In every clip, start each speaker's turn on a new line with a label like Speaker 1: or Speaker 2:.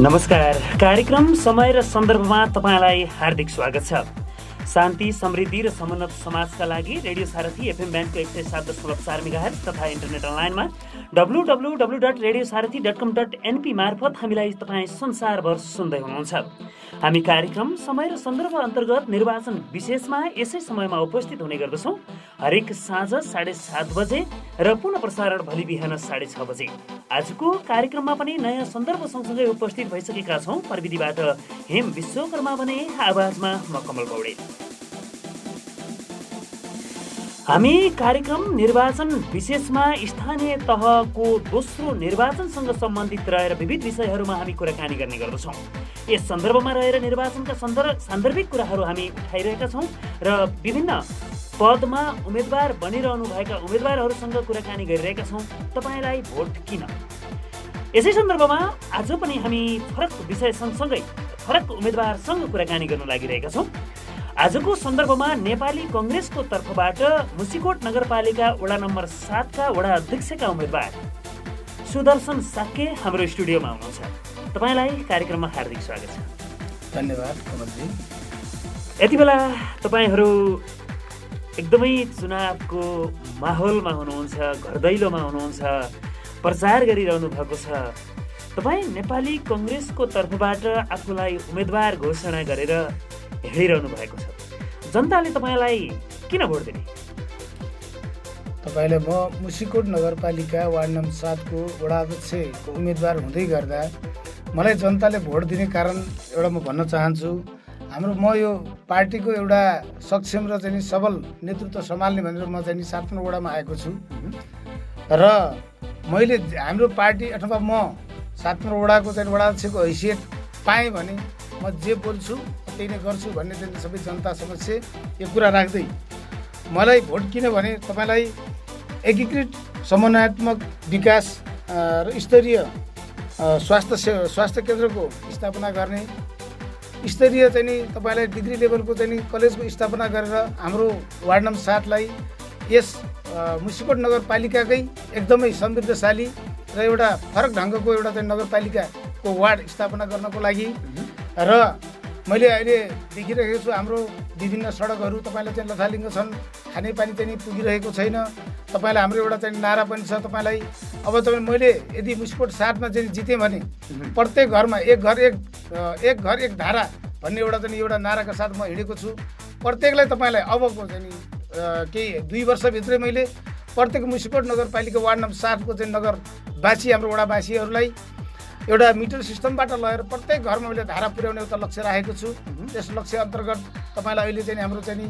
Speaker 1: नमस्कार। कार्यक्रम समय र सन्दर्भमा तपाईलाई हार्दिक स्वागत छ। शान्ति, समृद्धि र समुन्नत समाजका लागि रेडियो सारथी एफएम ब्यान्डको 107.4 मेगाहर्ज तथा इन्टरनेट अनलाइनमा www.radiosarathi.com.np मार्फत हामीलाई तपाईँ संसारभर सुन्दै हुनुहुन्छ। हामी कार्यक्रम समय र सन्दर्भ अन्तर्गत निर्वाचन विशेषमा यसै समयमा उपस्थित हुने गर्दछौँ। हरेक साँझ 7:30 बजे र पुनः प्रसारण भोलि बिहान 6:30 बजे। आजको कार्यक्रममा पनि नयाँ सन्दर्भ सँगसँगै उपस्थित भइसकेका छौँ। प्रविधिबाट हेम विश्वकर्मा भने, आवाजमा म कमल पौडेल। हामी कार्यक्रम निर्वाचन विशेषमा स्थानीय तहको दोस्रो निर्वाचनसँग सम्बन्धित रहेर विविध विषयहरूमा हामी कुराकानी गर्ने गर्दछौँ। यस सन्दर्भमा रहेर निर्वाचनका सान्दर्भिक कुराहरू हामी उठाइरहेका छौँ र विभिन्न पदमा उम्मेदवार बनिरहनु भएका उम्मेदवारहरूसँग कुराकानी गरिरहेका छौँ। तपाईँलाई भोट किन? यसै सन्दर्भमा आज पनि हामी फरक विषय सँगसँगै फरक उम्मेदवारसँग कुराकानी गर्न लागिरहेका छौँ। आजको सन्दर्भमा नेपाली कङ्ग्रेसको तर्फबाट मुसिकोट नगरपालिका वडा नम्बर 7 का वडा अध्यक्षका उम्मेदवार सुदर्शन साक्य हाम्रो स्टुडियोमा हुनुहुन्छ। तपाईँलाई कार्यक्रममा हार्दिक स्वागत छ।
Speaker 2: धन्यवाद कमलजी।
Speaker 1: यति बेला तपाईँहरू एकदमै चुनावको माहौलमा हुनुहुन्छ, घरदैलोमा हुनुहुन्छ, प्रचार गरिरहनु भएको छ। तपाईँ नेपाली कङ्ग्रेसको तर्फबाट आफूलाई उम्मेदवार घोषणा गरेर हिँडिरहनु भएको छ। जनताले तपाईँलाई किन भोट दिने?
Speaker 2: तपाईँले म मुसिकोट नगरपालिका वार्ड नम्बर 7 को वडा अध्यक्षको उम्मेदवार हुँदै गर्दा मलाई जनताले भोट दिने कारण एउटा म भन्न चाहन्छु। म यो पार्टीको एउटा सक्षम र चाहिँ सबल नेतृत्व सम्हाल्ने भनेर म चाहिँ 7 नम्बर वडामा आएको छु र मैले हाम्रो पार्टी अथवा म 7 नम्बर वडाको चाहिँ वडा अध्यक्षको हैसियत पाएँ भने म जे बोल्छु त्यही नै गर्छु भन्ने चाहिँ सबै जनता समक्ष यो कुरा राख्दै मलाई भोट किन भने तपाईँलाई एकीकृत समन्वयात्मक विकास र स्तरीय स्वास्थ्य केन्द्रको स्थापना गर्ने, स्तरीय चाहिँ तपाईँलाई डिग्री लेभलको चाहिँ कलेजको स्थापना गरेर हाम्रो वार्ड नम्बर 7 लाई यस मुसिकोट नगरपालिकाकै एकदमै समृद्धशाली र एउटा फरक ढङ्गको एउटा चाहिँ नगरपालिकाको वार्ड स्थापना गर्नको लागि र मैले अहिले देखिरहेको छु हाम्रो विभिन्न सडकहरू तपाईँलाई चाहिँ लथालिङ्ग छन्, खानेपानी चाहिँ पुगिरहेको छैन। तपाईँलाई हाम्रो एउटा चाहिँ नारा पनि छ तपाईँलाई। अब मैले यदि मुसिकोट 7 मा चाहिँ जितेँ भने प्रत्येक घरमा एक घर एक धारा भन्ने एउटा नाराका साथ म हिँडेको छु। प्रत्येकलाई तपाईँलाई अबको चाहिँ केही 2 वर्षभित्रै मैले प्रत्येक मुसिकोट नगरपालिका वार्ड नम्बर 7 को चाहिँ नगरवासी हाम्रो वडावासीहरूलाई एउटा मिटर सिस्टमबाट लगेर प्रत्येक घरमा मैले धारा पुर्याउने एउटा लक्ष्य राखेको छु। त्यस लक्ष्य अन्तर्गत तपाईँलाई अहिले चाहिँ हाम्रो चाहिँ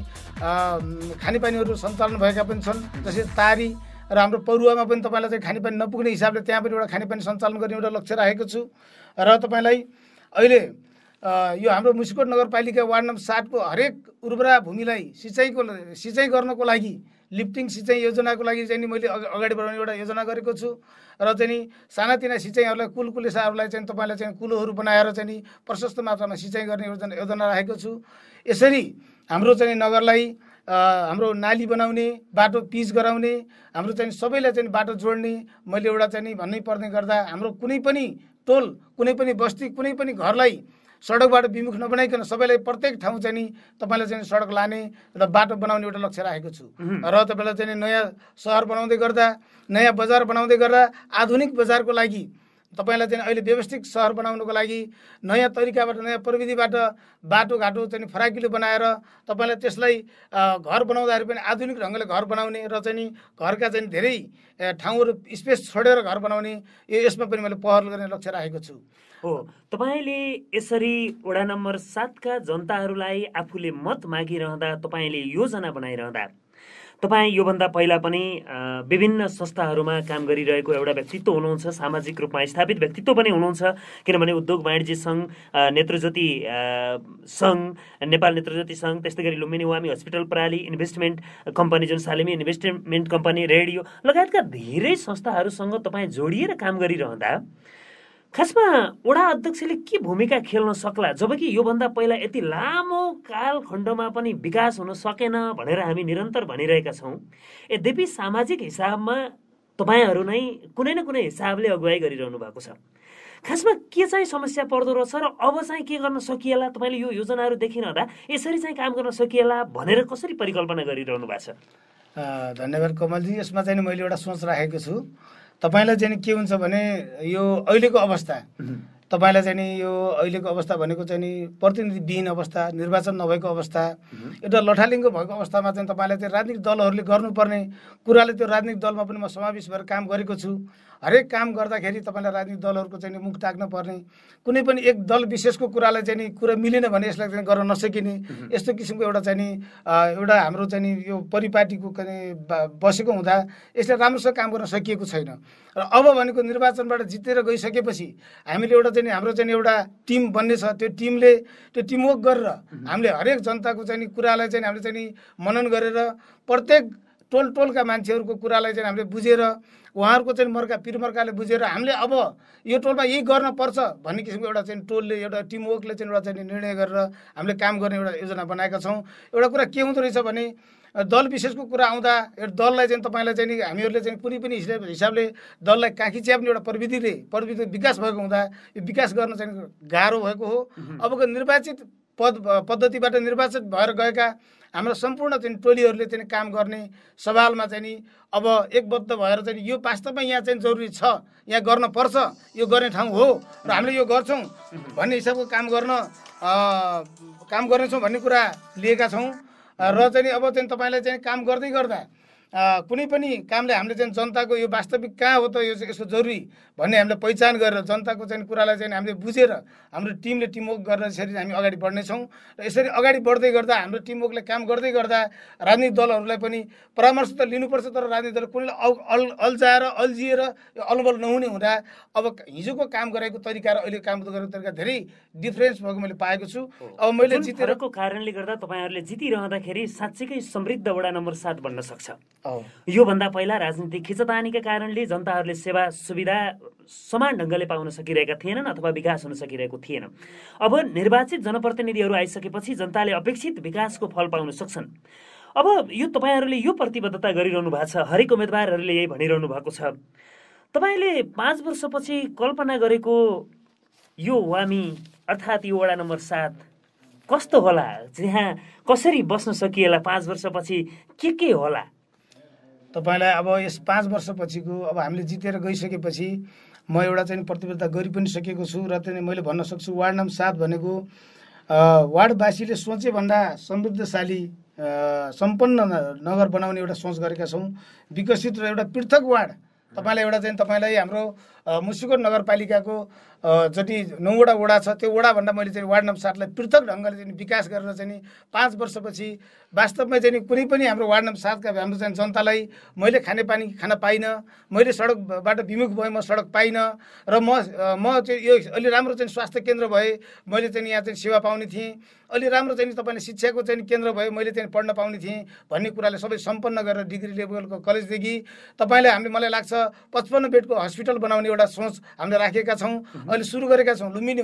Speaker 2: खानेपानीहरू सञ्चालन भएका पनि छन्। जस्तै तारी र हाम्रो परुवामा पनि तपाईँलाई चाहिँ खानेपानी नपुग्ने हिसाबले त्यहाँ पनि एउटा खानेपानी सञ्चालन गर्ने एउटा लक्ष्य राखेको छु। र तपाईँलाई अहिले यो हाम्रो मुसिकोट नगरपालिका वार्ड नम्बर 7 को हरेक उर्वरा भूमिलाई सिँचाइ गर्नको लागि लिफ्टिङ सिँचाइ योजनाको लागि चाहिँ मैले अगाडि बढाउने एउटा योजना गरेको छु र चाहिँ सानातिना सिँचाइहरूलाई कुलेसाहरूलाई चाहिँ तपाईँलाई चाहिँ कुलोहरू बनाएर चाहिँ प्रशस्त मात्रामा सिँचाइ गर्ने योजना राखेको छु। यसरी हाम्रो चाहिँ नगरलाई हाम्रो नाली बनाउने, बाटो पिच गराउने, हाम्रो चाहिँ सबैलाई चाहिँ बाटो जोड्ने मैले एउटा चाहिँ भन्नै पर्ने गर्दा हाम्रो कुनै पनि टोल, कुनै पनि बस्ती, कुनै पनि घरलाई सडकबाट विमुख नबनाइकन सबैलाई प्रत्येक ठाउँ चाहिँ तपाईँलाई चाहिँ सडक लाने र बाटो बनाउने एउटा लक्ष्य राखेको छु। र तपाईँलाई चाहिँ नयाँ सहर बनाउँदै गर्दा, नयाँ बजार बनाउँदै गर्दा आधुनिक बजारको लागि तपाईँलाई चाहिँ अहिले व्यवस्थित सहर बनाउनको लागि नयाँ तरिकाबाट, नयाँ प्रविधिबाट बाटोघाटो चाहिँ फराकिलो बनाएर तपाईँलाई त्यसलाई घर बनाउँदाखेरि पनि आधुनिक ढङ्गले घर बनाउने र चाहिँ घरका चाहिँ धेरै ठाउँहरू स्पेस छोडेर घर बनाउने यसमा पनि मैले पहल गर्ने लक्ष्य राखेको छु।
Speaker 1: हो, तपाईँले यसरी वडा नम्बर 7 का जनताहरूलाई आफूले मत मागिरहँदा, तपाईँले योजना बनाइरहँदा, तपाईँ योभन्दा पहिला पनि विभिन्न संस्थाहरूमा काम गरिरहेको एउटा व्यक्तित्व हुनुहुन्छ, सामाजिक रूपमा स्थापित व्यक्तित्व पनि हुनुहुन्छ। किनभने उद्योग वाणिज्य सङ्घ, नेत्रज्योति सङ्घ, नेपाल नेत्रज्योति सङ्घ, त्यस्तै गरी लुम्बिनी वामी हस्पिटल प्रणाली, इन्भेस्टमेन्ट कम्पनी जुन सालेमी इन्भेस्टमेन्ट कम्पनी, रेडियो लगायतका धेरै संस्थाहरूसँग तपाईँ जोडिएर काम गरिरहँदा खासमा वडा अध्यक्षले के भूमिका खेल्न सक्ला, जबकि योभन्दा पहिला यति लामो कालखण्डमा पनि विकास हुन सकेन भनेर हामी निरन्तर भनिरहेका छौँ। यद्यपि सामाजिक हिसाबमा तपाईँहरू नै कुनै न कुनै हिसाबले अगुवाई गरिरहनु भएको छ। खासमा के चाहिँ समस्या पर्दो रहेछ र अब चाहिँ के गर्न सकिएला, तपाईँले यो योजनाहरू देखिरहँदा यसरी चाहिँ काम गर्न सकिएला भनेर कसरी परिकल्पना गरिरहनु भएको छ?
Speaker 2: धन्यवाद कमलजी। यसमा चाहिँ मैले एउटा सोच राखेको छु। तपाईँलाई चाहिँ के हुन्छ भने यो अहिलेको अवस्था, तपाईँलाई चाहिँ नि यो अहिलेको अवस्था भनेको चाहिँ नि प्रतिनिधिविहीन अवस्था, निर्वाचन नभएको अवस्था, एउटा लठालिङ्गो भएको अवस्थामा चाहिँ तपाईँलाई चाहिँ राजनीतिक दलहरूले गर्नुपर्ने कुराले त्यो राजनीतिक दलमा पनि म समावेश भएर काम गरेको छु। हरेक काम गर्दाखेरि तपाईँलाई राजनीतिक दलहरूको चाहिँ मुख टाक्न पर्ने, कुनै पनि एक दल विशेषको कुरालाई चाहिँ नि कुरा मिलेन भने यसलाई चाहिँ गर्न नसकिने, यस्तो किसिमको एउटा चाहिँ नि एउटा हाम्रो चाहिँ नि यो परिपाटीको बसेको हुँदा यसले राम्रोसँग काम गर्न सकिएको छैन। र अब भनेको निर्वाचनबाट जितेर गइसकेपछि हामीले एउटा चाहिँ हाम्रो चाहिँ एउटा टिम बन्ने छ। त्यो टिमले त्यो टिमवर्क गरेर हामीले हरेक जनताको चाहिँ कुरालाई चाहिँ हामीले चाहिँ मनन गरेर प्रत्येक टोलका मान्छेहरूको कुरालाई चाहिँ हामीले बुझेर उहाँहरूको चाहिँ मर्का पिरमर्काले बुझेर हामीले अब यो टोलमा यही गर्न पर्छ भन्ने किसिमको एउटा चाहिँ टोलले एउटा टिमवर्कले चाहिँ एउटा चाहिँ निर्णय गरेर हामीले काम गर्ने एउटा योजना बनाएका छौँ। एउटा कुरा के हुँदो रहेछ भने दल विशेषको कुरा आउँदा एउटा दललाई चाहिँ तपाईँलाई चाहिँ नि हामीहरूले चाहिँ कुनै पनि हिसाबले दललाई काखी च्याप्ने एउटा प्रविधि विकास भएको हुँदा यो विकास गर्न चाहिँ गाह्रो भएको हो। अबको निर्वाचित पद्धतिबाट निर्वाचित भएर गएका हाम्रो सम्पूर्ण चाहिँ टोलीहरूले चाहिँ काम गर्ने सवालमा चाहिँ नि अब एकबद्ध भएर चाहिँ यो वास्तवमा यहाँ चाहिँ जरुरी छ, यहाँ गर्न पर्छ, यो गर्ने ठाउँ हो र हामीले यो गर्छौँ भन्ने हिसाबको काम गर्नेछौँ भन्ने कुरा लिएका छौँ। र चाहिँ अब चाहिँ तपाईँलाई चाहिँ काम गर्दै गर्दा कुनै पनि कामले हामीले चाहिँ जनताको यो वास्तविक कहाँ हो त यसको जरुरी भन्ने हामीले पहिचान गरेर जनताको चाहिँ कुरालाई चाहिँ हामीले बुझेर हाम्रो टिमले टिमवर्क गरेर यसरी हामी अगाडि बढ्नेछौँ। र यसरी अगाडि बढ्दै गर्दा हाम्रो टिमवर्कले काम गर्दै गर्दा राजनीतिक दलहरूलाई पनि परामर्श त लिनुपर्छ, तर राजनीतिक दल कुनै अल्झाएर अल्झिएर यो अलबल नहुने हुँदा अब हिजोको काम गरेको तरिका र अहिले काम गरेको तरिका धेरै डिफरेन्स भएको मैले पाएको छु। अब मैले
Speaker 1: जितेरको कारणले गर्दा तपाईँहरूले जितिरहँदाखेरि साँच्चैकै समृद्ध वडा नम्बर 7 बन्न सक्छ। योभन्दा पहिला राजनीतिक खिचतानीका कारणले जनताहरूले सेवा सुविधा समान ढङ्गले पाउन सकिरहेका थिएनन् अथवा विकास हुन सकिरहेको थिएन। अब निर्वाचित जनप्रतिनिधिहरू आइसकेपछि जनताले अपेक्षित विकासको फल पाउन सक्छन्। अब यो तपाईँहरूले यो प्रतिबद्धता गरिरहनु भएको छ, हरेक उम्मेदवारहरूले यही भनिरहनु भएको छ। तपाईँले 5 वर्षपछि कल्पना गरेको यो वामी अर्थात् यो वडा नम्बर 7 कस्तो होला, जहाँ कसरी बस्न सकिएला 5 वर्षपछि के होला?
Speaker 2: तपाईँलाई अब यस 5 वर्षपछिको अब हामीले जितेर गइसकेपछि म एउटा चाहिँ प्रतिबद्धता गरि पनि सकेको छु र चाहिँ मैले भन्न सक्छु वार्ड नम्बर 7 भनेको वार्डवासीले सोचे भन्दा समृद्धशाली सम्पन्न नगर बनाउने एउटा सोच गरेका छौँ। विकसित र एउटा पृथक वार्ड तपाईँलाई हाम्रो मुसिकोट नगरपालिकाको जति 9वटा वडा छ त्यो वडाभन्दा मैले चाहिँ वार्ड नम्बर 7 लाई पृथक ढङ्गले चाहिँ विकास गरेर चाहिँ 5 वर्षपछि वास्तवमै चाहिँ कुनै पनि हाम्रो वार्ड नम्बर 7 का हाम्रो चाहिँ जनतालाई मैले खानेपानी खान पाइनँ, मैले सडकबाट विमुख भएँ, म सडक पाइनँ र म चाहिँ यो अलि राम्रो चाहिँ स्वास्थ्य केन्द्र भए मैले चाहिँ यहाँ चाहिँ सेवा पाउने थिएँ, अलि राम्रो चाहिँ तपाईँले शिक्षाको चाहिँ केन्द्र भए मैले चाहिँ पढ्न पाउने थिएँ भन्ने कुराले सबै सम्पन्न गरेर डिग्री लेभलको कलेजदेखि तपाईँले हामीले मलाई लाग्छ 55 बेडको हस्पिटल बनाउने एउटा सोच हामीले राखेका छौँ। अहिले सुरु गरेका छौँ लुम्बिनी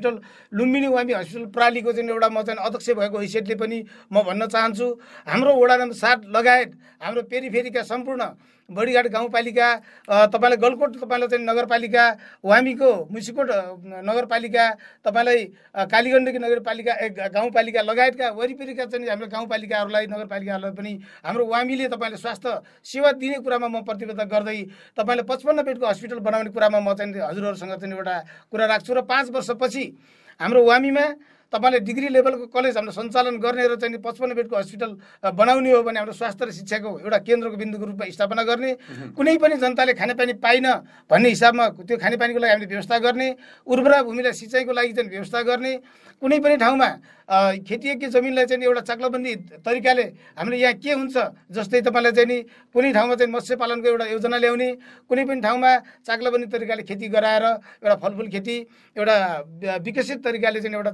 Speaker 2: वामी हस्पिटल प्रणालीको चाहिँ एउटा म चाहिँ अध्यक्ष भएको हैसियतले पनि म भन्न चाहन्छु हाम्रो वडा नम्बर 7 लगायत हाम्रो पेरिफेरीका सम्पूर्ण बडीघाट गाउँपालिका, तपाईँलाई गलकोट तपाईँलाई चाहिँ नगरपालिका, वामीको मुसिकोट नगरपालिका, तपाईँलाई कालीगण्डकी नगरपालिका गाउँपालिका लगायतका वरिपरिका चाहिँ हाम्रो गाउँपालिकाहरूलाई नगरपालिकाहरूलाई पनि हाम्रो वामीले तपाईँले स्वास्थ्य सेवा दिने कुरामा म प्रतिबद्धता गर्दै तपाईँलाई 55 बेडको हस्पिटल बनाउने कुरामा म चाहिँ हजुरहरूसँग चाहिँ एउटा कुरा राख्छु र 5 वर्षपछि हाम्रो वामीमा तपाईँले डिग्री लेभलको कलेज हाम्रो सञ्चालन गर्ने र चाहिँ 55 बेडको हस्पिटल बनाउने हो भने हाम्रो स्वास्थ्य र शिक्षाको एउटा केन्द्रको बिन्दुको रूपमा स्थापना गर्ने, कुनै पनि जनताले खानेपानी पाइन भन्ने हिसाबमा त्यो खानेपानीको लागि हामीले व्यवस्था गर्ने, उर्वरा भूमिलाई सिँचाइको लागि चाहिँ व्यवस्था गर्ने, कुनै पनि ठाउँमा खेतीयोग्य जमिनलाई चाहिँ एउटा चाक्लाबन्दी तरिकाले हामीले यहाँ के हुन्छ जस्तै तपाईँलाई चाहिँ नि कुनै ठाउँमा चाहिँ मत्स्य पालनको एउटा योजना ल्याउने, कुनै पनि ठाउँमा चाक्लाबन्दी तरिकाले खेती गराएर एउटा फलफुल खेती एउटा विकसित तरिकाले चाहिँ एउटा चाहिँ नयाँ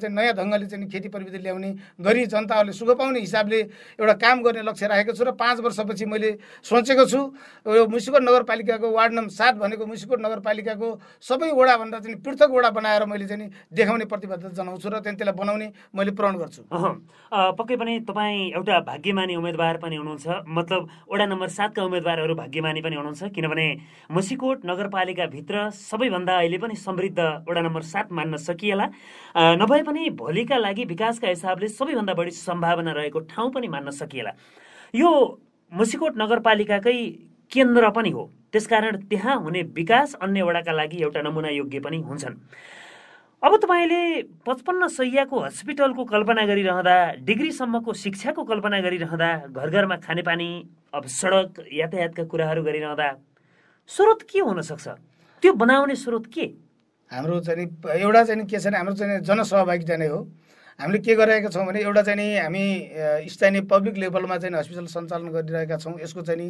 Speaker 2: ढङ्गले चाहिँ खेती प्रविधि ल्याउने गरी जनताहरूले सुख पाउने हिसाबले एउटा काम गर्ने लक्ष्य राखेको छु र 5 वर्षपछि मैले सोचेको छु यो मुसिकोट नगरपालिकाको वार्ड नम्बर 7 भनेको मुसिकोट नगरपालिकाको सबै वडाभन्दा चाहिँ पृथक वडा बनाएर मैले चाहिँ देखाउने प्रतिबद्धता जनाउँछु र त्यसलाई बनाउने मैले प्रण गर्छु।
Speaker 1: पक्कै पनि तपाईँ एउटा भाग्यमानी उम्मेदवार पनि हुनुहुन्छ, मतलब वडा नम्बर 7 का उम्मेदवारहरू भाग्यमानी पनि हुनुहुन्छ, किनभने मुसिकोट नगरपालिकाभित्र सबैभन्दा अहिले पनि समृद्ध वडा नम्बर 7 मान्न सकिएला, नभए पनि भोलिका लागि विकासका हिसाबले सबैभन्दा बढी सम्भावना रहेको ठाउँ पनि मान्न सकिएला। यो मुसिकोट नगरपालिकाकै केन्द्र पनि हो, त्यसकारण त्यहाँ हुने विकास अन्य वडाका लागि एउटा नमुना योग्य पनि हुन्छन्। अब तपाईँले 55 शैय्याको हस्पिटलको कल्पना गरिरहँदा, डिग्रीसम्मको शिक्षाको कल्पना गरिरहँदा, घर घरमा खानेपानी, अब सडक यातायातका कुराहरू गरिरहँदा स्रोत के हुन सक्छ? त्यो बनाउने स्रोत के?
Speaker 2: हाम्रो चाहिँ एउटा चाहिँ के छ भने हाम्रो चाहिँ जनसहभागिता नै हो। हामीले के गरिरहेका छौँ भने एउटा चाहिँ हामी स्थानीय पब्लिक लेभलमा चाहिँ हस्पिटल सञ्चालन गरिरहेका छौँ। यसको चाहिँ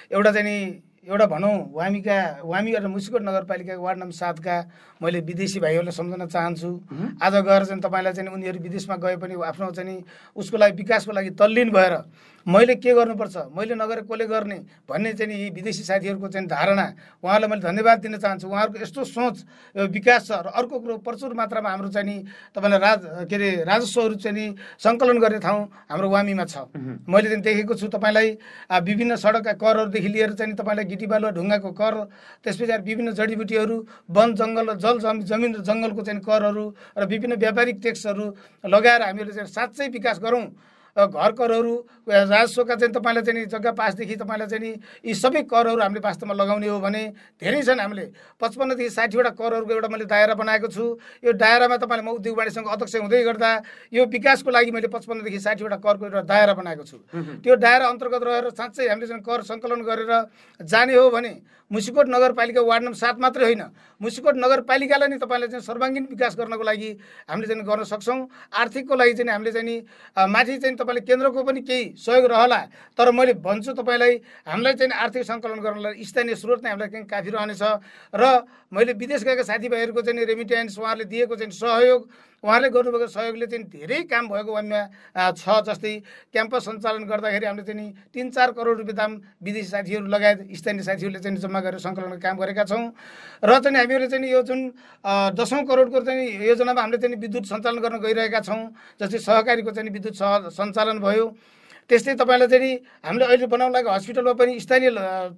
Speaker 2: एउटा भनौँ वामी र मुसिकोट नगरपालिकाको वार्ड नम्बर 7 का मैले विदेशी भाइहरूलाई सम्झन चाहन्छु। आज गएर चाहिँ तपाईँलाई चाहिँ उनीहरू विदेशमा गए पनि आफ्नो चाहिँ उसको लागि विकासको लागि तल्लीन भएर मैले के गर्नुपर्छ, मैले नगरे कसले गर्ने भन्ने चाहिँ यी विदेशी साथीहरूको चाहिँ धारणा, उहाँलाई मैले धन्यवाद दिन चाहन्छु। उहाँहरूको यस्तो सोच विकास छ। र अर्को कुरो प्रचुर मात्रामा हाम्रो चाहिँ तपाईँलाई राजस्वहरू चाहिँ सङ्कलन गर्ने ठाउँ हाम्रो वामीमा छ। मैले चाहिँ देखेको छु तपाईँलाई विभिन्न सडकका करहरूदेखि लिएर चाहिँ तपाईँलाई गिटी बालुवा ढुङ्गाको कर, त्यस पछाडि विभिन्न जडीबुटीहरू, वन जङ्गल र जमिन र जङ्गलको चाहिँ करहरू र विभिन्न व्यापारिक ट्याक्सहरू लगाएर हामीले चाहिँ साँच्चै विकास गरौँ। घर करहरू, राजस्वका चाहिँ तपाईँलाई चाहिँ जग्गा पासदेखि तपाईँलाई चाहिँ यी सबै करहरू हामीले वास्तवमा लगाउने हो भने धेरै छन्। हामीले 55 देखि 60 वटा करहरूको एउटा मैले दायरा बनाएको छु। यो दायरामा तपाईँले म उद्योग वाणिज्यसँग अध्यक्ष हुँदै गर्दा यो विकासको लागि मैले 55 देखि 60 वटा करको एउटा दायरा बनाएको छु। त्यो दायरा अन्तर्गत रहेर साँच्चै हामीले चाहिँ कर सङ्कलन गरेर जाने हो भने मुसिकोट नगरपालिका वार्ड नम्बर 7 मात्रै होइन, मुसिकोट नगरपालिकालाई नै तपाईँले चाहिँ सर्वाङ्गीन विकास गर्नको लागि हामीले चाहिँ गर्न सक्छौँ। आर्थिकको लागि चाहिँ हामीले चाहिँ माथि चाहिँ तपाईँले केन्द्रको पनि केही सहयोग रहला, तर मैले भन्छु तपाईँलाई हामीलाई चाहिँ आर्थिक सङ्कलन गर्नलाई स्थानीय स्रोत नै हामीलाई चाहिँ काफी रहनेछ। र मैले विदेश गएका साथीभाइहरूको चाहिँ रेमिट्यान्स उहाँहरूले दिएको चाहिँ सहयोग, उहाँले गर्नुभएको सहयोगले चाहिँ धेरै काम भएको वामीमा छ। जस्तै क्याम्पस सञ्चालन गर्दाखेरि हामीले चाहिँ 3-4 करोड रुपियाँ दाम विदेशी साथीहरू लगायत स्थानीय साथीहरूले चाहिँ जम्मा गरेर सङ्कलनको काम गरेका छौँ। र चाहिँ हामीहरूले चाहिँ यो जुन 10औं करोडको चाहिँ योजनामा हामीले चाहिँ विद्युत सञ्चालन गर्न गइरहेका छौँ। जस्तै सहकारीको चाहिँ विद्युत सञ्चालन भयो। त्यस्तै तपाईँलाई चाहिँ हामीले अहिले बनाउन लागेको हस्पिटलमा पनि स्थानीय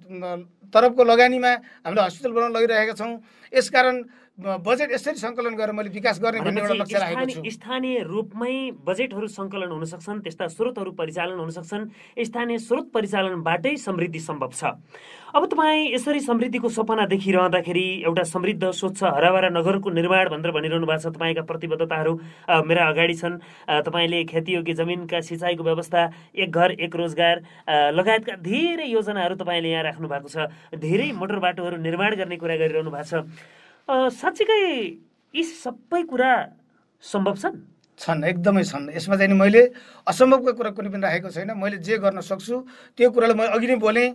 Speaker 2: तरफको लगानीमा हामीले हस्पिटल बनाउन लगिरहेका छौँ। यसकारण बजेट यसरी सङ्कलन गरेर मैले विकास गर्ने भन्ने एउटा लक्ष्य राखेको छु।
Speaker 1: स्थानीय रूपमै बजेटहरू सङ्कलन हुन सक्छन्, त्यस्ता स्रोतहरू परिचालन हुन सक्छन्। स्थानीय स्रोत परिचालनबाटै समृद्धि सम्भव छ। अब तपाईँ यसरी समृद्धिको सपना देखिरहँदाखेरि एउटा समृद्ध स्वच्छ हराभरा नगरको निर्माण भनेर भनिरहनु भएको छ। तपाईँका प्रतिबद्धताहरू मेरा अगाडि छन्। तपाईँले खेतीयोग्य जमिनका सिँचाइको व्यवस्था, एक घर एक रोजगार लगायतका धेरै योजनाहरू तपाईँले यहाँ राख्नु भएको छ। धेरै मोटर बाटोहरू निर्माण गर्ने कुरा गरिरहनु भएको छ। साँच्चीकै यी सबै कुरा सम्भव छन्?
Speaker 2: एकदमै छन्। यसमा चाहिँ मैले असम्भवको कुरा कुनै पनि राखेको छैन। मैले जे गर्न सक्छु त्यो कुरालाई मैले अघि नै बोलेँ।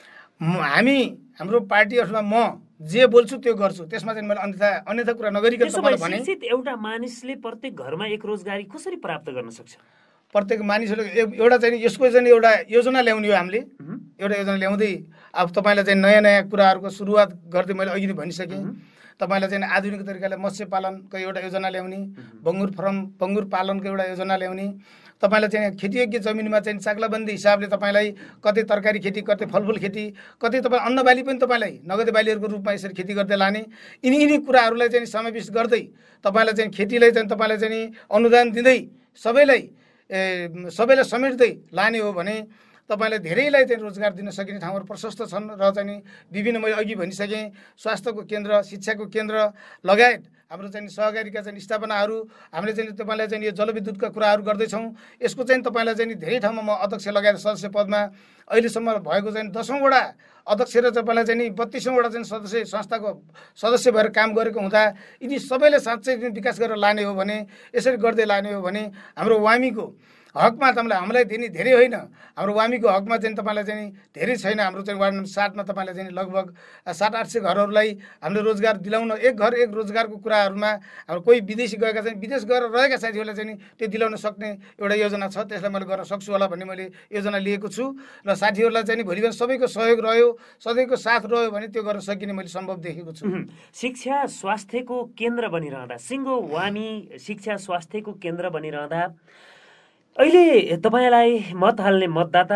Speaker 2: हाम्रो पार्टी अथवा म जे बोल्छु त्यो गर्छु। त्यसमा चाहिँ मैले अन्यथा कुरा नगरिकन तपाईँलाई भने
Speaker 1: एउटा मानिसले प्रत्येक घरमा एक रोजगारी कसरी प्राप्त गर्न सक्छ?
Speaker 2: प्रत्येक मानिसहरूले एउटा चाहिँ यसको चाहिँ एउटा योजना ल्याउने हो। हामीले एउटा योजना ल्याउँदै अब तपाईँलाई चाहिँ नयाँ कुराहरूको सुरुवात गर्दै मैले अघि नै भनिसकेँ। तपाईँलाई चाहिँ आधुनिक तरिकाले मत्स्य पालनको एउटा योजना ल्याउने, बङ्गुर पालनको एउटा योजना ल्याउने, तपाईँलाई चाहिँ खेतीयोग्य जमिनमा चाहिँ चाक्लाबन्दी हिसाबले तपाईँलाई कतै तरकारी खेती, कतै फलफुल खेती, कतै तपाईँ अन्नबाली पनि तपाईँलाई नगदे बालीहरूको रूपमा यसरी खेती गर्दै लाने, यिनी कुराहरूलाई चाहिँ समावेश गर्दै तपाईँलाई चाहिँ खेतीलाई चाहिँ तपाईँलाई चाहिँ अनुदान दिँदै सबैलाई समेट्दै लाने हो भने तपाईँलाई धेरैलाई चाहिँ रोजगार दिन सकिने ठाउँहरू प्रशस्त छन्। र चाहिँ विभिन्न मैले अघि भनिसकेँ स्वास्थ्यको केन्द्र, शिक्षाको केन्द्र लगायत हाम्रो चाहिँ सहकारीका चाहिँ स्थापनाहरू हामीले चाहिँ तपाईँलाई चाहिँ यो जलविद्युतका कुराहरू गर्दैछौँ। यसको चाहिँ तपाईँलाई चाहिँ धेरै ठाउँमा म अध्यक्ष लगायत सदस्य पदमा अहिलेसम्म भएको चाहिँ 10औं वटा अध्यक्ष र तपाईँलाई चाहिँ 32औं वटा चाहिँ सदस्य संस्थाको सदस्य भएर काम गरेको हुँदा यिनी सबैले साँच्चै विकास गरेर लाने हो भने, यसरी गर्दै लाने हो भने हाम्रो वामीको हकमा तपाईँलाई हामीलाई दिने धेरै होइन, हाम्रो वामीको हकमा चाहिँ तपाईँलाई चाहिँ धेरै छैन। हाम्रो चाहिँ वार्ड नम्बर 7मा तपाईँलाई चाहिँ लगभग 700-800 घरहरूलाई हामीले रोजगार दिलाउन, एक घर एक रोजगारको कुराहरूमा हाम्रो कोही विदेशी गएका चाहिँ विदेश गएर रहेका साथीहरूलाई चाहिँ त्यो दिलाउन सक्ने एउटा योजना छ। त्यसलाई मैले गर्न सक्छु होला भन्ने मैले योजना लिएको छु र साथीहरूलाई चाहिँ भोलि बिहान सबैको सहयोग रह्यो, सबैको साथ रह्यो भने त्यो गर्न सकिने मैले सम्भव देखेको छु।
Speaker 1: शिक्षा स्वास्थ्यको केन्द्र बनिरहँदा, सिङ्गो वामी शिक्षा स्वास्थ्यको केन्द्र बनिरहँदा अहिले तपाईँलाई मत हाल्ने मतदाता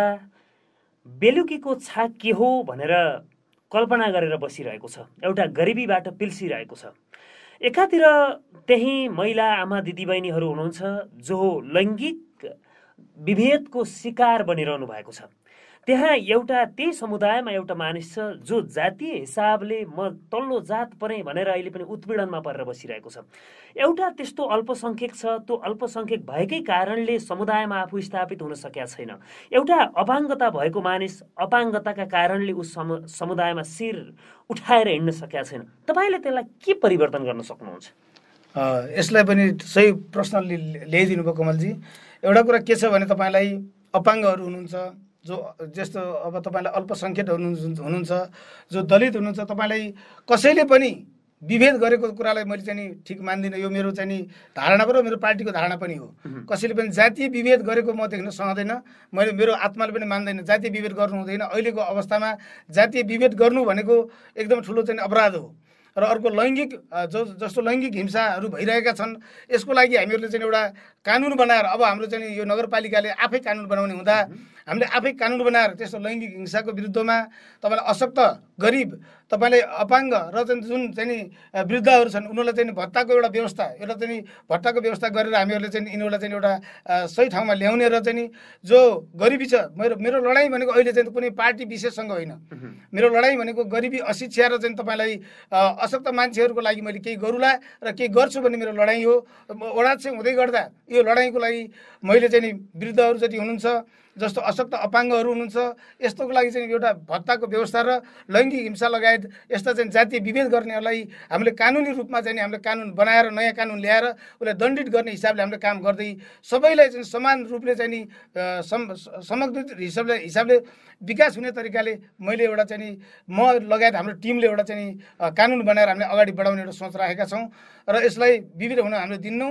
Speaker 1: बेलुकीको छाक के हो भनेर कल्पना गरेर बसिरहेको छ, एउटा गरिबीबाट पिल्सिरहेको छ। एकातिर त्यही महिला आमा दिदीबहिनीहरू हुनुहुन्छ जो लैङ्गिक विभेदको शिकार बनिरहनु भएको छ। त्यहाँ एउटा त्यही समुदायमा एउटा मानिस छ जो जातीय हिसाबले म तल्लो जात परेँ भनेर अहिले पनि उत्पीडनमा परेर बसिरहेको छ। एउटा त्यस्तो अल्पसङ्ख्यक छ, त्यो अल्पसङ्ख्यक भएकै कारणले समुदायमा आफू स्थापित हुन सकेका छैन। एउटा अपाङ्गता भएको मानिस अपाङ्गताका कारणले उस समुदायमा शिर उठाएर हिँड्न सकेका छैन। तपाईँले त्यसलाई के परिवर्तन गर्न सक्नुहुन्छ?
Speaker 2: यसलाई पनि सही प्रश्न ल्याइदिनु भयो कमलजी। एउटा कुरा के छ भने तपाईँलाई अपाङ्गहरू हुनुहुन्छ, जो जस्तो अब तपाईँलाई अल्पसङ्ख्यक हुनुहुन्छ, जो दलित हुनुहुन्छ, तपाईँलाई कसैले पनि विभेद गरेको कुरालाई मैले चाहिँ ठिक मान्दिनँ। यो मेरो चाहिँ धारणा र मेरो पार्टीको धारणा पनि हो। कसैले पनि जातीय विभेद गरेको म देख्न सक्दैन, मेरो आत्माले पनि मान्दैन। जातीय विभेद गर्नु हुँदैन। अहिलेको अवस्थामा जातीय विभेद गर्नु भनेको एकदम ठुलो चाहिँ अपराध हो। र अर्को लैङ्गिक जस्तो लैङ्गिक हिंसाहरू भइरहेका छन्, यसको लागि हामीहरूले चाहिँ एउटा कानुन बनाएर, अब हाम्रो चाहिँ यो नगरपालिकाले आफै कानुन बनाउने हुँदा हामीले आफै कानुन बनाएर त्यस्तो लैङ्गिक हिंसाको विरुद्धमा तपाईँलाई अशक्त, गरिब, तपाईँले अपाङ्ग र जुन चाहिँ वृद्धहरू छन् उनीहरूलाई चाहिँ भत्ताको एउटा व्यवस्था, एउटा चाहिँ भत्ताको व्यवस्था गरेर हामीहरूले चाहिँ यिनीहरूलाई चाहिँ एउटा सही ठाउँमा ल्याउने र चाहिँ जो गरिबी छ, मेरो लडाइँ भनेको अहिले चाहिँ कुनै पार्टी विशेषसँग होइन। मेरो लडाइँ भनेको गरिबी, अशिक्षा र चाहिँ तपाईँलाई अशक्त मान्छेहरूको लागि मैले केही गरौँला र केही गर्छु भन्ने मेरो लडाइँ हो। वडा चाहिँ हुँदै गर्दा यो लडाइँको लागि मैले चाहिँ वृद्धहरू जति हुनुहुन्छ, जस्तो अशक्त अपाङ्गहरू हुनुहुन्छ, यस्तोको लागि चाहिँ एउटा भत्ताको व्यवस्था र लैङ्गिक हिंसा लगायत यस्ता चाहिँ जातीय विभेद गर्नेहरूलाई हामीले कानुनी रूपमा चाहिँ हामीले कानुन बनाएर, नयाँ कानुन ल्याएर उसलाई दण्डित गर्ने हिसाबले हामीले काम गर्दै सबैलाई चाहिँ समान रूपले चाहिँ नि समग्र हिसाबले विकास हुने तरिकाले मैले एउटा चाहिँ म लगायत हाम्रो टिमले एउटा चाहिँ कानुन बनाएर हामीले अगाडि बढाउने एउटा सोच राखेका छौँ र यसलाई विविध हुन हामीले दिन्नौँ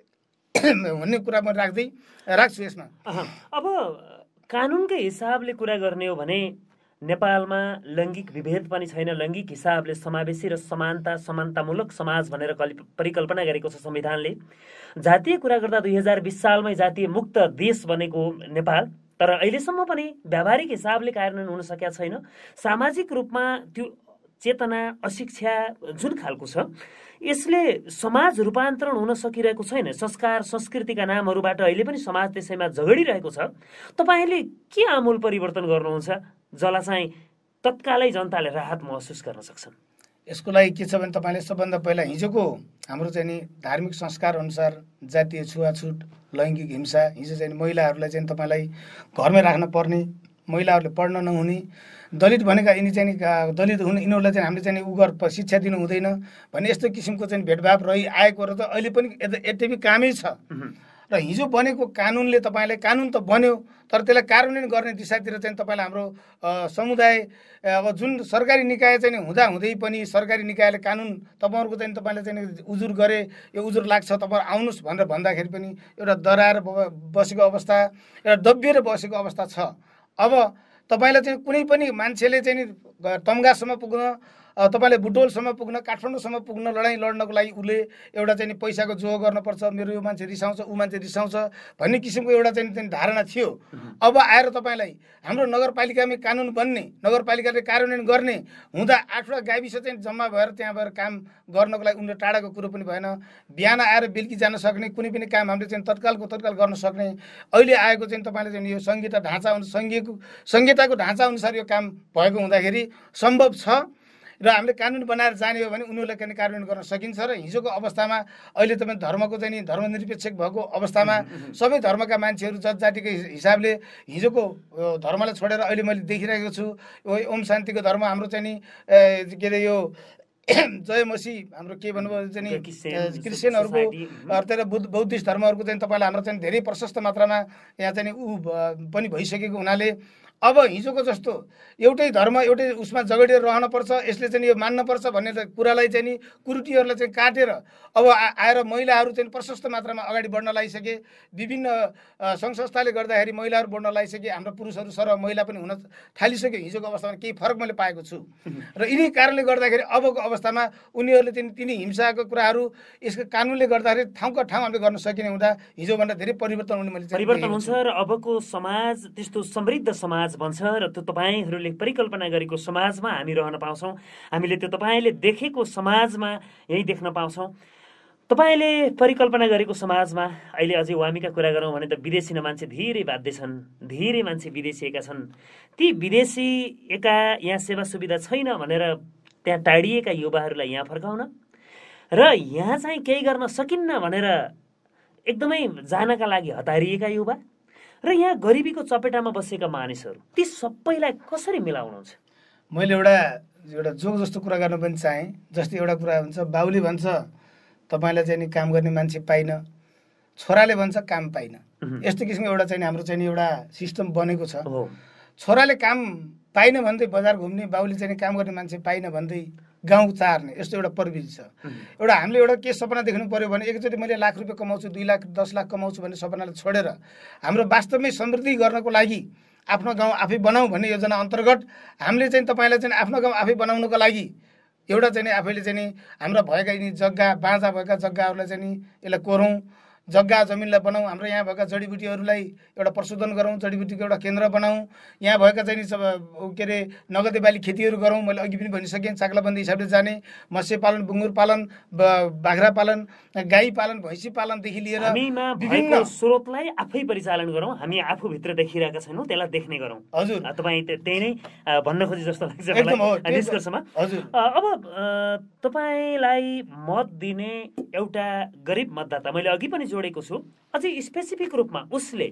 Speaker 2: भन्ने कुरा म राख्छु यसमा।
Speaker 1: अब कानुनकै हिसाबले कुरा गर्ने हो भने नेपालमा लैङ्गिक विभेद पनि छैन। लैङ्गिक हिसाबले समावेशी र समानतामूलक समाज भनेर परिकल्पना गरेको छ संविधानले। जातीय कुरा गर्दा 2020 सालमै जातीय मुक्त देश बनेको नेपाल, तर अहिलेसम्म पनि व्यावहारिक हिसाबले कार्यान्वयन हुन सकेका छैन। सामाजिक रूपमा त्यो चेतना, अशिक्षा जुन खालको छ, यसले समाज रूपान्तरण हुन सकिरहेको छैन। संस्कार, संस्कृतिका नामहरूबाट अहिले पनि समाज त्यसैमा झगडिरहेको छ। तपाईँले के आमूल परिवर्तन गर्नुहुन्छ जसलाई चाहिँ तत्कालै जनताले राहत महसुस गर्न सक्छन्?
Speaker 2: यसको लागि के छ भने तपाईँले सबभन्दा पहिला हिजोको हाम्रो चाहिँ नि धार्मिक संस्कार अनुसार जातीय छुवाछुट, लैङ्गिक हिंसा, हिजो चाहिँ महिलाहरूलाई चाहिँ तपाईँलाई घरमै राख्न पर्ने, महिलाहरूले पढ्न नहुने, दलित भनेका यिनी चाहिँ दलित हुन्, यिनीहरूलाई चाहिँ हामीले चाहिँ उगर शिक्षा दिनु हुँदैन भन्ने यस्तो किसिमको चाहिँ भेदभाव रहिआएको र त अहिले पनि यद्यपि कामै छ। र हिजो बनेको कानुनले तपाईँलाई कानुन त बन्यो, तर त्यसलाई कार्यान्वयन गर्ने दिशातिर चाहिँ तपाईँलाई हाम्रो समुदाय, अब जुन सरकारी निकाय चाहिँ हुँदै पनि सरकारी निकायले कानुन तपाईँहरूको चाहिँ तपाईँले चाहिँ उजुर गरे, यो उजुर लाग्छ तपाईँहरू आउनुहोस् भनेर भन्दाखेरि पनि एउटा डराएर बसेको अवस्था, एउटा दबिएर बसेको अवस्था छ। अब तपाईँलाई चाहिँ कुनै पनि मान्छेले चाहिँ तम्गासम्म पुग्न, तपाईँले बुटोलसम्म पुग्न, काठमाडौँसम्म पुग्न लडाइँ लड्नको लागि उसले एउटा चाहिँ पैसाको जोह गर्नुपर्छ, मेरो यो मान्छे रिसाउँछ, ऊ मान्छे रिसाउँछ भन्ने किसिमको एउटा चाहिँ धारणा थियो। अब आएर तपाईँलाई हाम्रो नगरपालिकामै कानुन बन्ने, नगरपालिकाले कार्यान्वयन गर्ने हुँदा 8वटा गाविस चाहिँ जम्मा भएर त्यहाँ भएर काम गर्नको लागि उनीहरू टाढाको कुरो पनि भएन। बिहान आएर बेलुकी जान सक्ने, कुनै पनि काम हामीले चाहिँ तत्काल गर्न सक्ने, अहिले आएको चाहिँ तपाईँले चाहिँ यो संहिताको ढाँचा अनुसार यो काम भएको हुँदाखेरि सम्भव छ र हामीले कानुन बनाएर जाने हो भने उनीहरूलाई पनि कार्यान्वयन गर्न सकिन्छ। र हिजोको अवस्थामा अहिले तपाईँ धर्मको चाहिँ नि धर्मनिरपेक्ष भएको अवस्थामा सबै धर्मका मान्छेहरू जातजातिको हिसाबले हिजोको धर्मलाई छोडेर अहिले मैले देखिरहेको छु ओम शान्तिको धर्म, हाम्रो चाहिँ नि के अरे यो जयमसी हाम्रो के भन्नुभयो चाहिँ क्रिस्चियनहरूको अर्थात् बौद्धिस्ट धर्महरूको चाहिँ तपाईँलाई हाम्रो चाहिँ धेरै प्रशस्त मात्रामा यहाँ चाहिँ पनि भइसकेको हुनाले अब हिजोको जस्तो एउटै धर्म एउटै उसमा झगडेर रहनुपर्छ, यसले चाहिँ यो मान्नुपर्छ भन्ने कुरालाई चाहिँ नि कुरुटीहरूलाई चाहिँ काटेर अब आएर महिलाहरू चाहिँ प्रशस्त मात्रामा अगाडि बढ्न लागिसके। विभिन्न सङ्घ संस्थाले गर्दाखेरि महिलाहरू बढ्न लागिसके। हाम्रो पुरुषहरू सर महिला पनि हुन थालिसक्यो। हिजोको अवस्थामा केही फरक मैले पाएको छु र यिनी कारणले गर्दाखेरि अबको अवस्थामा उनीहरूले चाहिँ तिनी हिंसाको कुराहरू यसको कानुनले गर्दाखेरि ठाउँका ठाउँ हामीले गर्न सकिने हुँदा हिजोभन्दा धेरै परिवर्तन हुने मैले
Speaker 1: परिवर्तन हुन्छ र अबको समाज त्यस्तो समृद्ध समाज बन्छ र त्यो तपाईँहरूले परिकल्पना गरेको समाजमा हामी रहन पाउँछौँ। हामीले त्यो तपाईँले देखेको समाजमा यही देख्न पाउँछौँ। तपाईँले परिकल्पना गरेको समाजमा अहिले अझै वामीका कुरा गरौँ भने त विदेशी मान्छे धेरै बाध्य छन्, धेरै मान्छे विदेशिएका छन्। ती विदेशिएका यहाँ सेवा सुविधा छैन भनेर त्यहाँ टाढिएका युवाहरूलाई यहाँ फर्काउन र यहाँ चाहिँ केही गर्न सकिन्न भनेर एकदमै जानका लागि हतारिएका युवा र यहाँ गरिबीको चपेटामा बसेका मानिसहरू, ती सबैलाई कसरी मिलाउनुहुन्छ?
Speaker 2: मैले एउटा जोग जस्तो कुरा गर्न पनि चाहेँ। जस्तै एउटा कुरा हुन्छ, बाउले भन्छ तपाईँलाई चाहिँ नि काम गर्ने मान्छे पाइन, छोराले भन्छ काम पाइन। यस्तो किसिमको एउटा चाहिँ हाम्रो चाहिँ एउटा सिस्टम बनेको छ। छोराले काम पाइन भन्दै बजार घुम्ने, बाउले चाहिँ काम गर्ने मान्छे पाइन भन्दै गाउँ चार्ने, यस्तो एउटा प्रवृत्ति छ। एउटा हामीले एउटा के सपना देख्नु पर्यो भने एकचोटि मैले लाख रुपियाँ कमाउँछु, 2 लाख 10 लाख कमाउँछु भन्ने सपनालाई छोडेर हाम्रो वास्तवमै समृद्धि गर्नको लागि आफ्नो गाउँ आफै बनाऊ भन्ने योजना अन्तर्गत हामीले चाहिँ तपाईँलाई चाहिँ आफ्नो गाउँ आफै बनाउनको लागि एउटा चाहिँ आफैले चाहिँ हाम्रा भएका यिनी जग्गा बाँझा भएका जग्गाहरूलाई चाहिँ यसलाई कोरौँ, जग्गा जमिनलाई बनाऊ, हाम्रो यहाँ भएका जडीबुटीहरूलाई एउटा प्रशोधन गरौँ, जडीबुटीको एउटा केन्द्र बनाऊ, यहाँ भएका चाहिँ के अरे नगदे बाली खेतीहरू गरौँ। मैले अघि पनि भनिसकेँ, चाक्लाबन्दी हिसाबले जाने मत्स्य पालन, बुङ्गुर पालन, बाख्रा पालन, गाई पालन, भैँसी पालनदेखि लिएर
Speaker 1: विभिन्न स्रोतलाई आफै परिचालन गरौँ। हामी आफूभित्र देखिरहेका छैनौँ, त्यसलाई देख्ने गरौँ।
Speaker 2: हजुर,
Speaker 1: तपाईँ त्यही नै भन्न खोजे जस्तो लाग्छ मलाई निष्कर्षमा। अब तपाईँलाई मत दिने एउटा गरिब मतदाता, मैले अघि पनि जोडेको छु, अझै स्पेसिफिक रूपमा उसले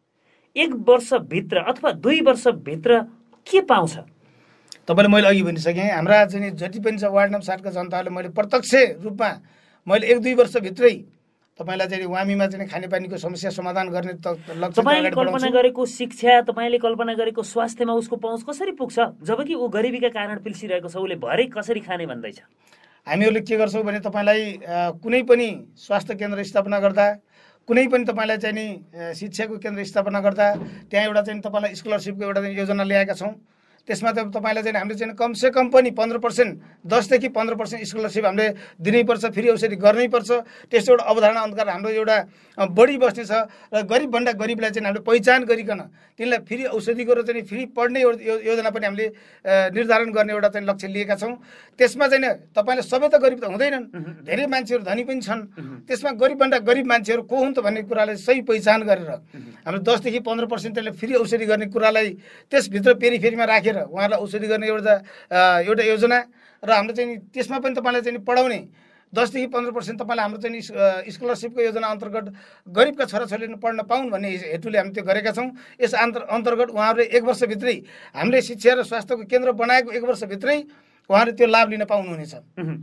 Speaker 1: 1 वर्षभित्र अथवा 2 वर्षभित्र के पाउँछ?
Speaker 2: तपाईँले मैले अघि भनिसकेँ, हाम्रा चाहिँ जति पनि छ वार्ड नम्बर 7 का जनताहरूले मैले प्रत्यक्ष रूपमा मैले 1-2 वर्षभित्रै तपाईँलाई चाहिँ वामीमा चाहिँ खानेपानीको समस्या समाधान गर्ने लक्ष्य।
Speaker 1: तपाईँले कल्पना गरेको शिक्षा, तपाईँले कल्पना गरेको स्वास्थ्यमा उसको पहुँच कसरी पुग्छ जबकि ऊ गरिबीका कारण पिल्सिरहेको छ? उसले भरे कसरी खाने भन्दैछ?
Speaker 2: हामीहरूले के गर्छौँ भने तपाईँलाई कुनै पनि स्वास्थ्य केन्द्र स्थापना गर्दा, कुनै पनि तपाईँलाई चाहिँ नि शिक्षाको केन्द्र स्थापना गर्दा त्यहाँ एउटा चाहिँ तपाईँलाई स्कलरसिपको एउटा योजना ल्याएका छौँ। त्यसमा त तपाईँलाई चाहिँ हामीले चाहिँ कमसे कम पनि 15%, 10 देखि 15% स्कलरसिप हामीले दिनैपर्छ, फ्री औषधि गर्नैपर्छ। त्यस्तो एउटा अवधारणा अनुसार हाम्रो एउटा बढी बस्ने छ र गरिबभन्दा गरिबलाई चाहिँ हामीले पहिचान गरिकन तिनलाई फ्री औषधिको र चाहिँ फ्री पढ्ने योजना पनि हामीले निर्धारण गर्ने एउटा चाहिँ लक्ष्य लिएका छौँ। त्यसमा चाहिँ तपाईँले सबै त गरिब त हुँदैनन्, धेरै मान्छेहरू धनी पनि छन्। त्यसमा गरिबभन्दा गरिब मान्छेहरू को हुन् त भन्ने कुरालाई सही पहिचान गरेर हामीले 10 देखि 15% त्यसले फ्री औषधि गर्ने कुरालाई त्यसभित्र पेरिफेरीमा राखेर उहाँहरूलाई औषधि गर्ने एउटा योजना र हाम्रो चाहिँ त्यसमा पनि तपाईँलाई चाहिँ पढाउने 10 देखि 15% तपाईँलाई हाम्रो चाहिँ स्कलरसिपको योजना अन्तर्गत गरिबका छोराछोरीले पढ्न पाउन् भन्ने हेतुले हामी त्यो गरेका छौँ। यस अन्तर्गत उहाँहरूले 1 वर्षभित्रै हामीले शिक्षा र स्वास्थ्यको केन्द्र बनाएको 1 वर्षभित्रै उहाँहरूले त्यो लाभ लिन पाउनुहुनेछ।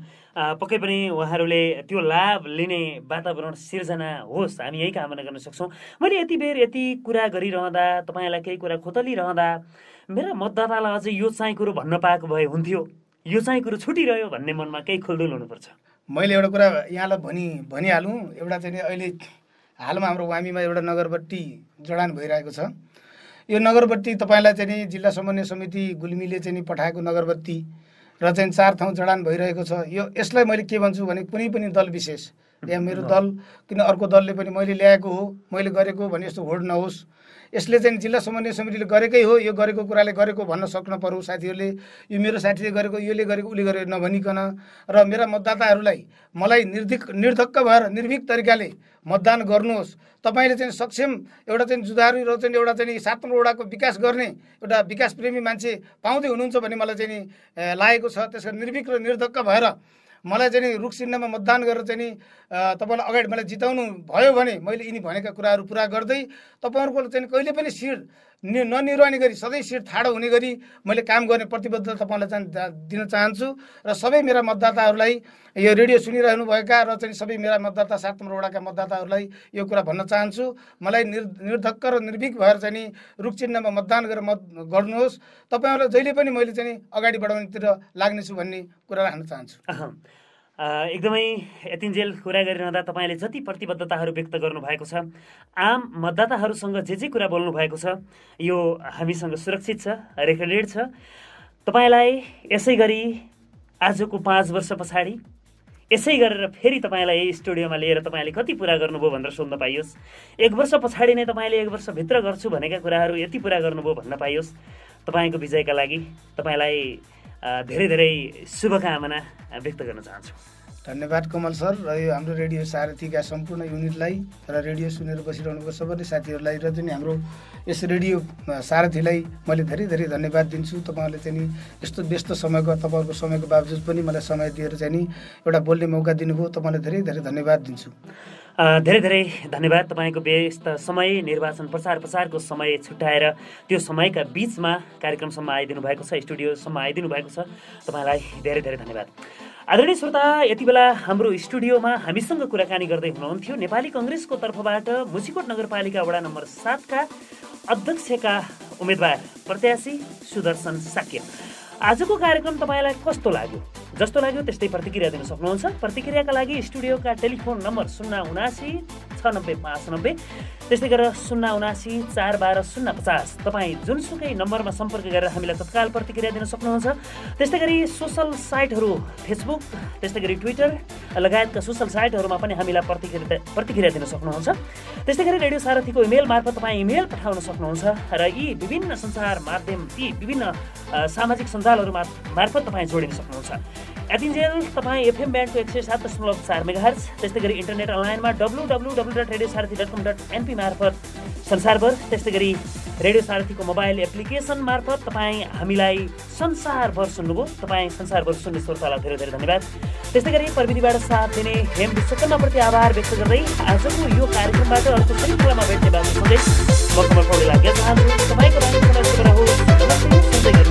Speaker 1: पक्कै पनि उहाँहरूले त्यो लाभ लिने वातावरण सिर्जना होस्, हामी यही कामना गर्न सक्छौँ। मैले यति बेर यति कुरा गरिरहँदा, तपाईँलाई केही कुरा खोतलिरहँदा मेरा मतदातालाई अझै यो चाहिँ कुरो भन्न पाएको भए हुन्थ्यो, यो चाहिँ कुरो छुटिरह्यो भन्ने मनमा केही खुल्दुल हुनुपर्छ।
Speaker 2: मैले एउटा कुरा यहाँलाई भनिहालौँ। एउटा चाहिँ अहिले हालमा हाम्रो वामीमा एउटा नगरबत्ती जडान भइरहेको छ। यो नगरबत्ती तपाईँलाई चाहिँ नि जिल्ला समन्वय समिति गुल्मीले चाहिँ पठाएको नगरबत्ती र चाहिँ 4 ठाउँ जडान भइरहेको छ। यसलाई मैले के भन्छु भने कुनै पनि दल विशेष या मेरो दल किन अर्को दलले पनि मैले ल्याएको हो, मैले गरेको हो भने यस्तो होड नहोस्। यसले चाहिँ जिल्ला समन्वय समितिले गरेकै हो, यो गरेको कुराले गरेको भन्न सक्न पर्यो साथीहरूले। यो मेरो साथीले गरेको, योले गरेको, उसले गरेको नभनिकन र मेरा मतदाताहरूलाई मलाई निर्धक्क भएर निर्भीक तरिकाले मतदान गर्नुहोस्। तपाईँले चाहिँ सक्षम एउटा चाहिँ जुधारू र चाहिँ एउटा चाहिँ 7 नम्बर वडाको विकास गर्ने एउटा विकास प्रेमी मान्छे पाउँदै हुनुहुन्छ भन्ने मलाई चाहिँ लागेको छ। त्यसका निर्भीक र निर्धक्क भएर मलाई चाहिँ रुख चिन्हमा मतदान गरेर चाहिँ तपाईँलाई अगाडि मलाई जिताउनु भयो भने मैले यिनी भनेका कुराहरू पुरा गर्दै तपाईँहरूको चाहिँ कहिले पनि सिट ननिर्वाणी गरी सधैँ सिट ठाडो हुने गरी मैले काम गर्ने प्रतिबद्धता तपाईँलाई दिन चाहन्छु र सबै मेरा मतदाताहरूलाई यो रेडियो सुनिरहनुभएका र चाहिँ सबै मेरा मतदाता 7 नम्बर वडाका मतदाताहरूलाई यो कुरा भन्न चाहन्छु। मलाई निर्धक्क र निर्भीक भएर चाहिँ रुख चिन्हमा मतदान गरेर मत गर्नुहोस्। तपाईँहरूलाई जहिले पनि मैले चाहिँ अगाडि बढाउनेतिर लाग्नेछु भन्ने कुरा राख्न चाहन्छु।
Speaker 1: एकदमै यतिन्जेल कुरा गरिरहँदा तपाईँले जति प्रतिबद्धताहरू व्यक्त गर्नुभएको छ, आम मतदाताहरूसँग जे कुरा बोल्नु भएको छ, यो हामीसँग सुरक्षित छ, रेकर्डेड छ। तपाईँलाई यसै गरी आजको 5 वर्ष पछाडि यसै गरेर फेरि तपाईँलाई यही स्टुडियोमा लिएर तपाईँले कति पुरा गर्नुभयो भनेर सोध्न पाइयोस्। 1 वर्ष पछाडि नै तपाईँले 1 वर्षभित्र गर्छु भनेका कुराहरू यति पुरा गर्नुभयो भन्न पाइयोस्। तपाईँको विजयका लागि तपाईँलाई धेरै धेरै शुभकामना व्यक्त गर्न चाहन्छु।
Speaker 2: धन्यवाद कमल सर र यो हाम्रो रेडियो सारथीका सम्पूर्ण युनिटलाई र रेडियो सुनेर बसिरहनुको सबै साथीहरूलाई र चाहिँ हाम्रो यस रेडियो सारथीलाई मैले धेरै धेरै धन्यवाद दिन्छु। तपाईँहरूले चाहिँ यस्तो व्यस्त तपाईँहरूको समयको बावजुद पनि मलाई समय दिएर चाहिँ एउटा बोल्ने मौका दिनुभयो। तपाईँलाई धेरै धेरै धन्यवाद दिन्छु।
Speaker 1: धेरै धेरै धन्यवाद। तपाईँको व्यस्त समय, निर्वाचन प्रचारको समय छुट्याएर त्यो समयका बिचमा कार्यक्रमसम्म आइदिनु भएको छ, स्टुडियोसम्म आइदिनु भएको छ। तपाईँलाई धेरै धेरै धन्यवाद। आदरणीय श्रोता, यति बेला हाम्रो स्टुडियोमा हामीसँग कुराकानी गर्दै हुनुहुन्थ्यो नेपाली कङ्ग्रेसको तर्फबाट मुसिकोट नगरपालिका वडा नम्बर 7 का अध्यक्षका उम्मेदवार प्रत्याशी सुदर्शन साक्य। आजको कार्यक्रम तपाईँलाई कस्तो लाग्यो? जस्तो लाग्यो त्यस्तै प्रतिक्रिया दिन सक्नुहुन्छ। प्रतिक्रियाका लागि स्टुडियोका टेलिफोन नम्बर 079 96 590, त्यस्तै गरेर 079 412 050। तपाईँ जुनसुकै नम्बरमा सम्पर्क गरेर हामीलाई तत्काल प्रतिक्रिया दिन सक्नुहुन्छ। त्यस्तै गरी सोसल साइटहरू फेसबुक, त्यस्तै गरी ट्विटर लगायतका सोसल साइटहरूमा पनि हामीलाई प्रतिक्रिया दिन सक्नुहुन्छ। त्यस्तै गरी रेडियो सारथीको इमेल मार्फत तपाईँ इमेल पठाउन सक्नुहुन्छ र यी विभिन्न सञ्चार माध्यम, ती विभिन्न सामाजिक सञ्जालहरू मार्फत तपाईँ जोडिन सक्नुहुन्छ। एतिन्जेल तपाईँ एफएम ब्यान्डको 107.4 मेगाहर्ज, त्यस्तै गरी इन्टरनेट अनलाइनमा www.radiosarathi.com.np मार्फत संसारभर, त्यस्तै गरी रेडियो सारथीको मोबाइल एप्लिकेसन मार्फत तपाईँ हामीलाई संसारभर सुन्नुभयो। तपाईँ संसारभर सुन्ने श्रोतालाई धेरै धेरै धन्यवाद। त्यस्तै गरी प्रविधिबाट साथ दिने हेम विश्वकर्माप्रति आभार व्यक्त गर्दै आजको यो कार्यक्रमबाट अर्को श्रृङ्खलामा भेट्ने बाटो सँगै म कमल पौडेल आज्ञा चाहन्छु। तपाईँको लागि शुभ रहोस्। नमस्ते।